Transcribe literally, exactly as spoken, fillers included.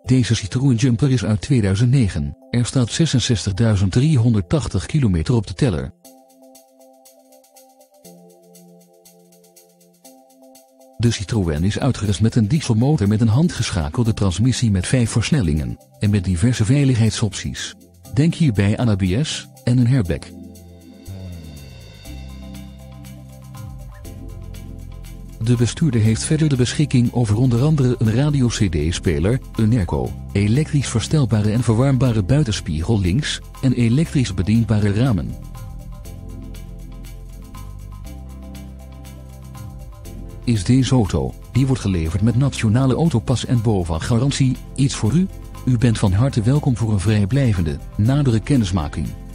Deze Citroën Jumper is uit tweeduizend negen. Er staat zesenzestigduizend driehonderdtachtig kilometer op de teller. De Citroën is uitgerust met een dieselmotor met een handgeschakelde transmissie met vijf versnellingen en met diverse veiligheidsopties. Denk hierbij aan A B S en een airbag. De bestuurder heeft verder de beschikking over onder andere een radio-C D-speler, een airco, elektrisch verstelbare en verwarmbare buitenspiegel links en elektrisch bedienbare ramen. Is deze auto, die wordt geleverd met nationale autopas en BOVAG-garantie, iets voor u? U bent van harte welkom voor een vrijblijvende, nadere kennismaking.